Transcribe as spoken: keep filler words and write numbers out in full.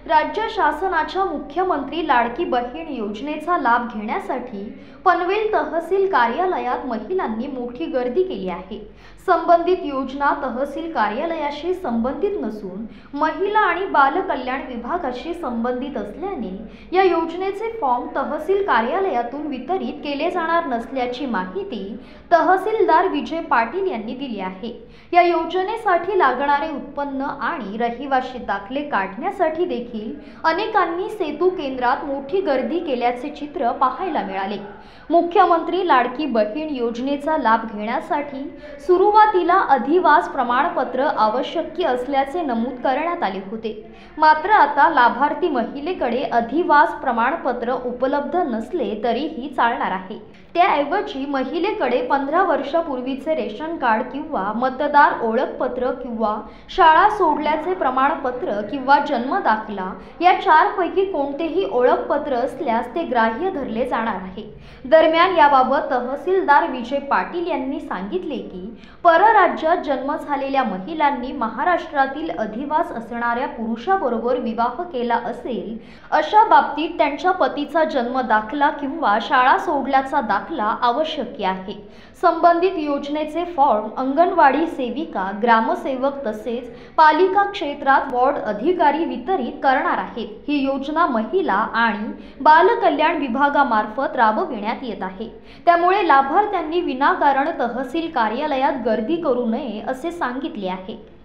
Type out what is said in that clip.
राज्य शासनाच्या मुख्यमंत्री लाडकी बहीण योजनेचा लाभ घेण्यासाठी पनवेल तहसील कार्यालयात महिलांनी मोठी गर्दी केली आहे। संबंधित योजना तहसील कार्यालयाशी संबंधित नसून महिला आणि बाल कल्याण विभागाशी संबंधित असल्याने या योजनेचे फॉर्म तहसील कार्यालयातून वितरित केले जाणार नसल्याची माहिती तहसीलदार विजय पाटील यांनी दिली आहे। या योजनेसाठी लागणारे उत्पन्न आणि रहिवासी दाखले काढण्यासाठी देखील अनेकांनी सेतू केंद्रात मोठी गर्दी केल्याचे चित्र पाहायला मिळाले। मुख्यमंत्री लाडकी बहीण योजनेचा लाभ घेण्यासाठी सुरुवातीला अधिवास प्रमाणपत्र आवश्यक असल्याचे नमूद करण्यात आले होते, मात्र आता लाभार्थी महिलेकडे अधिवास प्रमाणपत्र उपलब्ध नसले तरीही चालणार आहे। त्याऐवजी महिलेकडे पंधरा वर्षापूर्वीचे रेशन कार्ड किंवा मतदार ओळखपत्र किंवा शाळा सोडल्याचे प्रमाणपत्र किंवा जन्म दाखला या चारपैकी कोणतेही ओळखपत्र असल्यास ते ग्राह्य धरले जाणार आहे। दरम्यान याबाबत तहसीलदार विजय पाटील यांनी सांगितले की परराज्यात जन्म झालेल्या महिलांनी महाराष्ट्रातील अधिवास असणाऱ्या पुरुषाबरोबर विवाह केला असेल अशा बाबतीत त्यांच्या पतीचा जन्म दाखला किंवा शाळा सोडल्याचा दाखला आवश्यक आहे। संबंधित योजनेचे फॉर्म अंगणवाडी सेविका, ग्रामसेवक तसेच पालिका क्षेत्रात वॉर्ड अधिकारी वितरित करणार आहेत। ही योजना महिला आणि बाल कल्याण विभागामार्फत राबविण्यात येत आहे, त्यामुळे लाभार्थ्यांनी विनाकारण तहसील कार्यालयात गर्दी करू नये असे सांगितले आहे।